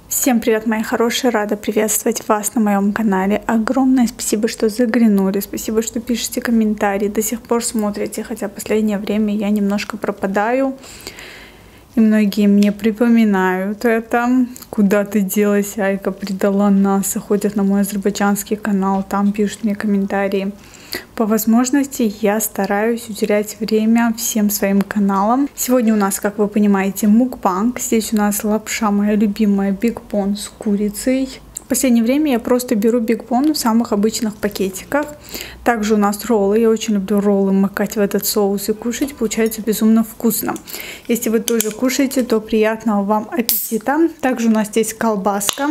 Всем привет, мои хорошие! Рада приветствовать вас на моем канале. Огромное спасибо, что заглянули, спасибо, что пишете комментарии, до сих пор смотрите, хотя в последнее время я немножко пропадаю. И многие мне припоминают это. Куда ты делась, Айка, предала нас, и ходят на мой азербайджанский канал, там пишут мне комментарии. По возможности я стараюсь уделять время всем своим каналам. Сегодня у нас, как вы понимаете, мукбанг. Здесь у нас лапша, моя любимая, Big Bon с курицей. В последнее время я просто беру Big Bon в самых обычных пакетиках. Также у нас роллы. Я очень люблю роллы макать в этот соус и кушать. Получается безумно вкусно. Если вы тоже кушаете, то приятного вам аппетита. Также у нас здесь колбаска,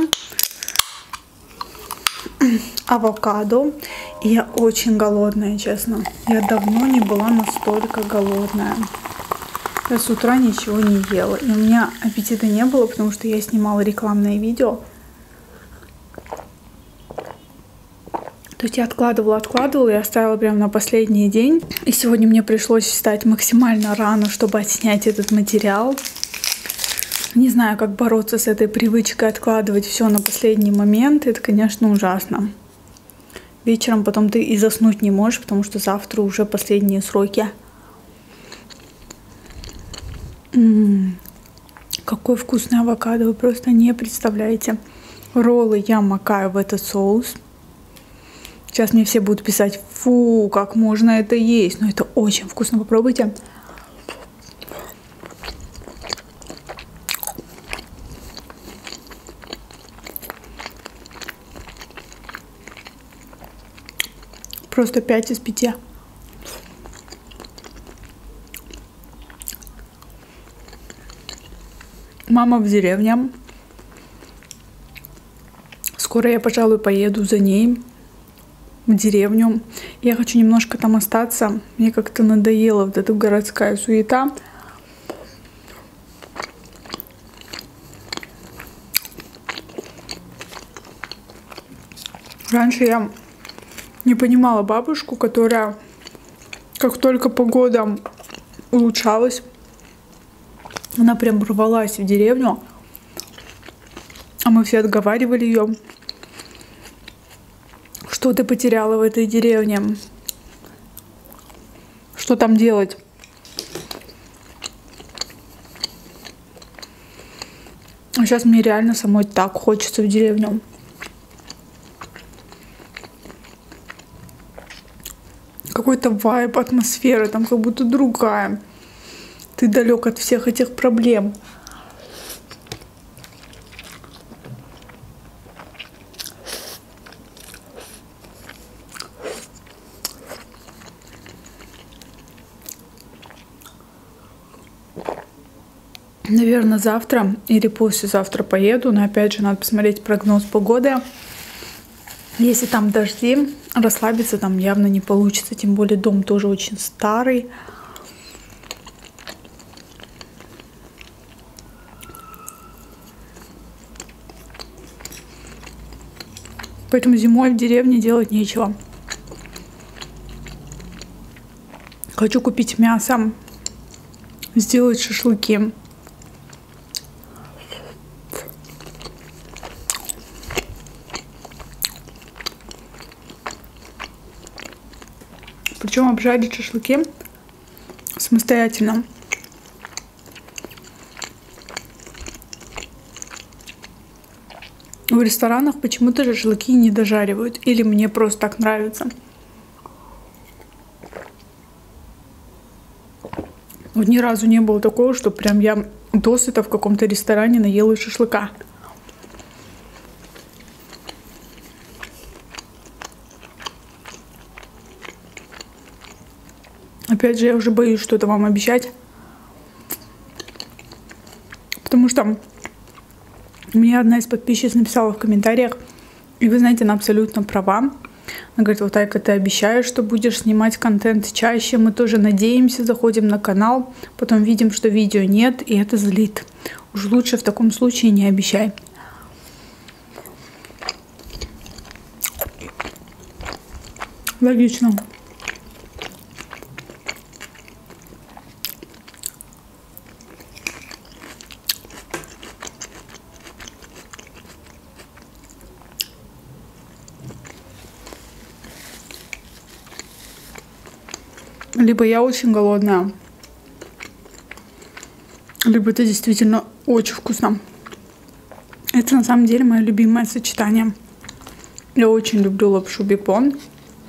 авокадо. И я очень голодная, честно. Я давно не была настолько голодная. Я с утра ничего не ела. И у меня аппетита не было, потому что я снимала рекламное видео. То есть я откладывала и оставила прямо на последний день. И сегодня мне пришлось встать максимально рано, чтобы отснять этот материал. Не знаю, как бороться с этой привычкой откладывать все на последний момент. Это, конечно, ужасно. Вечером потом ты и заснуть не можешь, потому что завтра уже последние сроки. Какой вкусный авокадо, вы просто не представляете. Роллы я макаю в этот соус. Сейчас мне все будут писать: фу, как можно это есть. Но это очень вкусно, попробуйте. Просто 5 из 5. Мама в деревне. Скоро я, пожалуй, поеду за ней в деревню. Я хочу немножко там остаться. Мне как-то надоела вот эта городская суета. Раньше я не понимала бабушку, которая, как только погода улучшалась, она прям рвалась в деревню, а мы все отговаривали ее: что ты потеряла в этой деревне, что там делать. А сейчас мне реально самой так хочется в деревню. Какой-то вайб, атмосфера там как будто другая. Ты далек от всех этих проблем. Наверное, завтра или послезавтра поеду, но опять же надо посмотреть прогноз погоды. Если там дожди, расслабиться там явно не получится, тем более дом тоже очень старый. Поэтому зимой в деревне делать нечего. Хочу купить мясо, сделать шашлыки. Причем обжарить шашлыки самостоятельно. В ресторанах почему-то шашлыки не дожаривают. Или мне просто так нравится. Вот ни разу не было такого, что прям я досыта в каком-то ресторане наелась шашлыка. Опять же, я уже боюсь что-то вам обещать. Потому что мне одна из подписчиц написала в комментариях, и вы знаете, она абсолютно права. Она говорит: вот, Айка, ты обещаешь, что будешь снимать контент чаще. Мы тоже надеемся, заходим на канал, потом видим, что видео нет, и это злит. Уж лучше в таком случае не обещай. Логично. Либо я очень голодная, либо это действительно очень вкусно. Это на самом деле мое любимое сочетание. Я очень люблю лапшу бекон.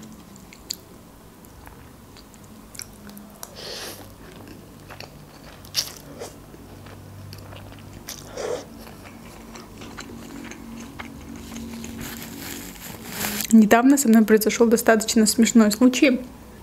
Недавно со мной произошел достаточно смешной случай.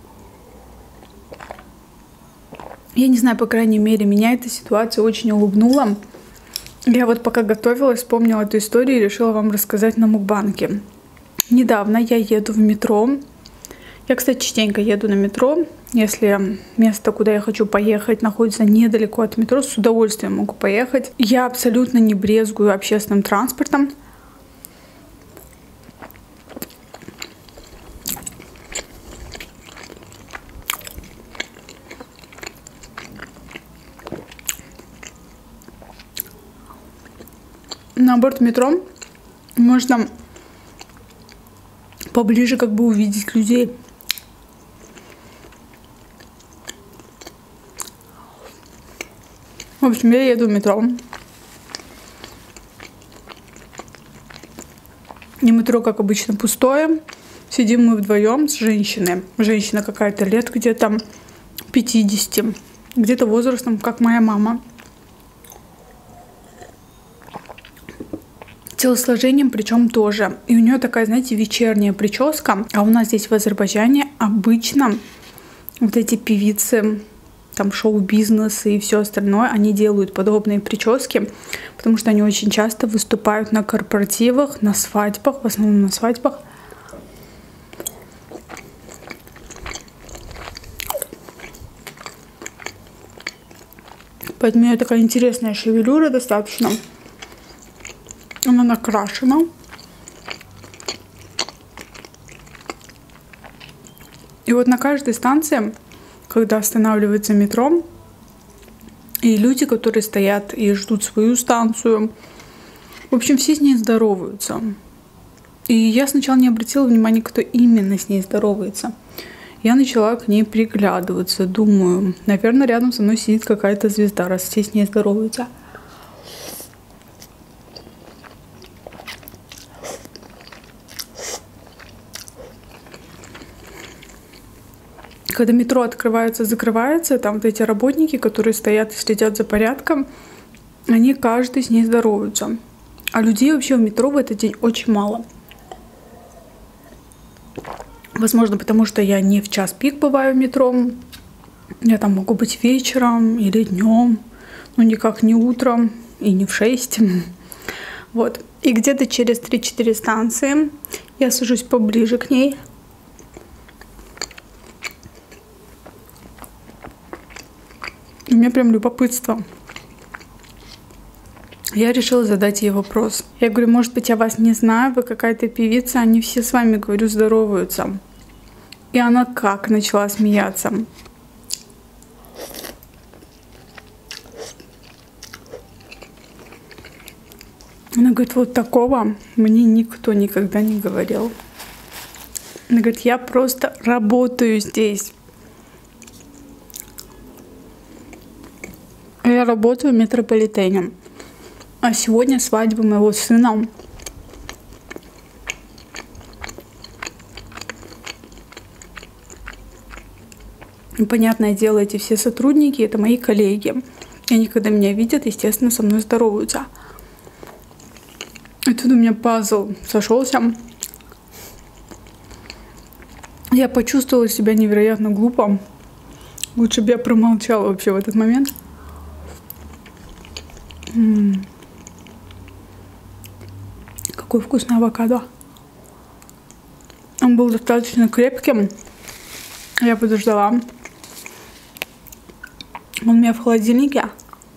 Я не знаю, по крайней мере, меня эта ситуация очень улыбнула. Я вот пока готовилась, вспомнила эту историю и решила вам рассказать на мукбанге. Недавно я еду в метро. Я, кстати, частенько еду на метро. Если место, куда я хочу поехать, находится недалеко от метро, с удовольствием могу поехать. Я абсолютно не брезгую общественным транспортом. На борт метро можно поближе как бы увидеть людей. В общем, я еду в метро. И метро, как обычно, пустое. Сидим мы вдвоем с женщиной. Женщина какая-то лет где-то 50. Где-то возрастом, как моя мама. Телосложением причем тоже. И у нее такая, знаете, вечерняя прическа. А у нас здесь в Азербайджане обычно вот эти певицы, там шоу-бизнес и все остальное, они делают подобные прически, потому что они очень часто выступают на корпоративах, на свадьбах, в основном на свадьбах. Поэтому у нее такая интересная шевелюра достаточно. Она накрашена. И вот на каждой станции, когда останавливается метро, и люди, которые стоят и ждут свою станцию, в общем, все с ней здороваются. И я сначала не обратила внимания, кто именно с ней здоровается. Я начала к ней приглядываться, думаю, наверное, рядом со мной сидит какая-то звезда, раз все с ней здороваются. Когда метро открывается, закрывается, там вот эти работники, которые стоят и следят за порядком, они каждый с ней здороваются. А людей вообще в метро в этот день очень мало. Возможно, потому что я не в час пик бываю в метро. Я там могу быть вечером или днем, но никак не утром и не в 6. Вот. И где-то через 3-4 станции я сажусь поближе к ней. У меня прям любопытство. Я решила задать ей вопрос. Я говорю, может быть, я вас не знаю, вы какая-то певица, они все с вами, говорю, здороваются. И она как начала смеяться. Она говорит, вот такого мне никто никогда не говорил. Она говорит, я просто работаю здесь. Я работаю в метрополитене. А сегодня свадьба моего сына. И, понятное дело, эти все сотрудники, это мои коллеги. И они, когда меня видят, естественно, со мной здороваются. И тут у меня пазл сошелся. Я почувствовала себя невероятно глупо. Лучше бы я промолчала вообще в этот момент. Какой вкусный авокадо. Он был достаточно крепким. Я подождала. Он у меня в холодильнике.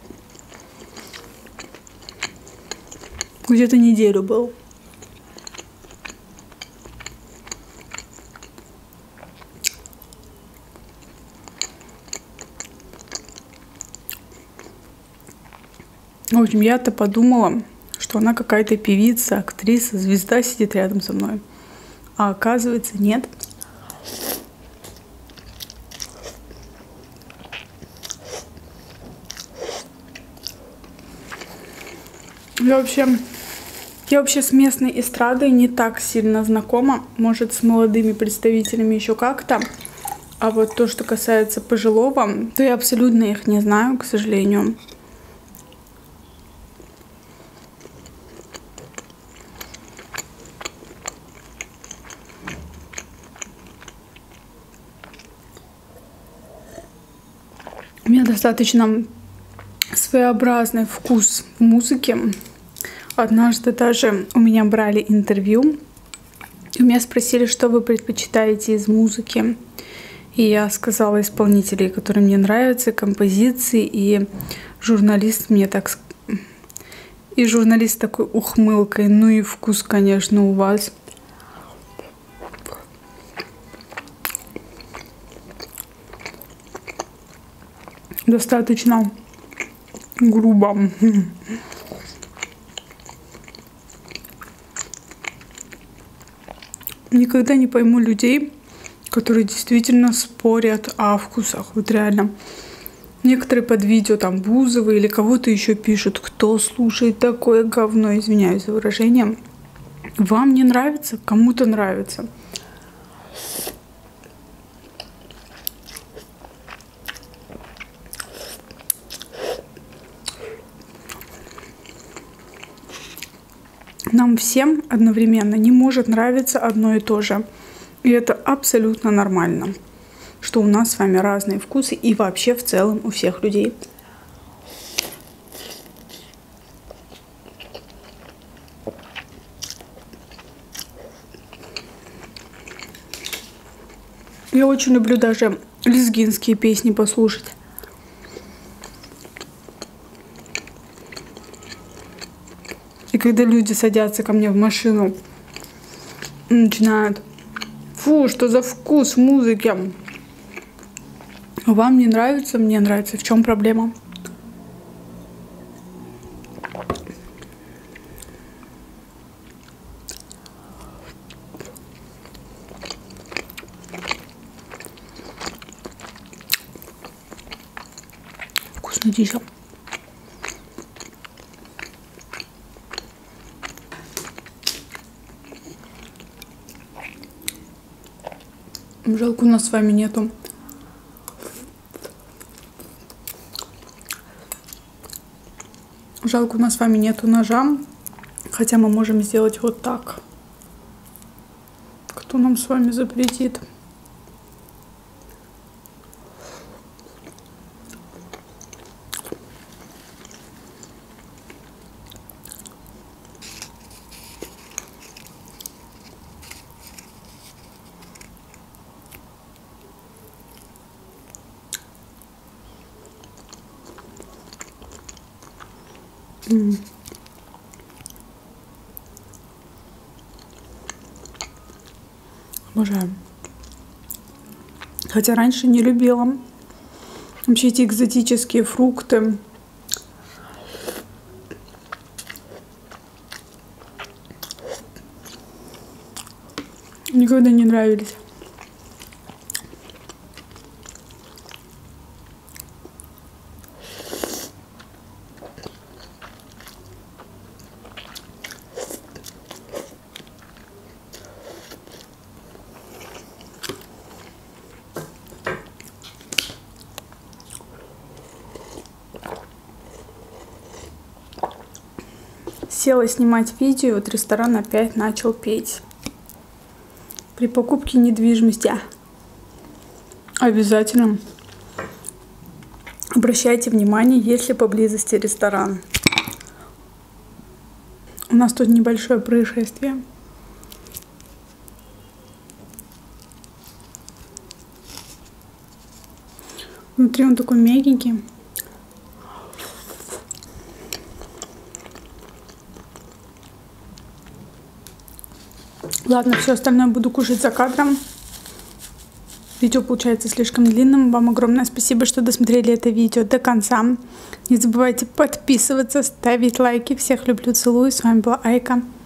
Где-то неделю был. В общем, я-то подумала, что она какая-то певица, актриса, звезда сидит рядом со мной. А оказывается, нет. Я вообще с местной эстрадой не так сильно знакома. Может, с молодыми представителями еще как-то. А вот то, что касается пожилого, то я абсолютно их не знаю, к сожалению. У меня достаточно своеобразный вкус в музыке. Однажды даже у меня брали интервью, и у меня спросили, что вы предпочитаете из музыки. И я сказала исполнителей, которые мне нравятся, композиции, и журналист мне так... И журналист такой ухмылкой: ну и вкус, конечно, у вас. Достаточно грубо. Никогда не пойму людей, которые действительно спорят о вкусах. Вот реально. Некоторые под видео там Бузова или кого-то еще пишут: кто слушает такое говно, извиняюсь за выражение. Вам не нравится, кому-то нравится. Нам всем одновременно не может нравиться одно и то же. И это абсолютно нормально, что у нас с вами разные вкусы и вообще в целом у всех людей. Я очень люблю даже лезгинские песни послушать. И когда люди садятся ко мне в машину и начинают: фу, что за вкус в музыке? Вам не нравится, мне нравится. В чем проблема? Вкуснотища. Жалко, у нас с вами нету ножа, хотя мы можем сделать вот так. Кто нам с вами запретит? Обожаю. Хотя раньше не любила вообще эти экзотические фрукты. Никогда не нравились. Села снимать видео, вот ресторан опять начал петь. При покупке недвижимости обязательно обращайте внимание, есть ли поблизости ресторан. У нас тут небольшое происшествие. Внутри он такой мягенький. Ладно, все остальное буду кушать за кадром. Видео получается слишком длинным. Вам огромное спасибо, что досмотрели это видео до конца. Не забывайте подписываться, ставить лайки. Всех люблю, целую. С вами была Айка.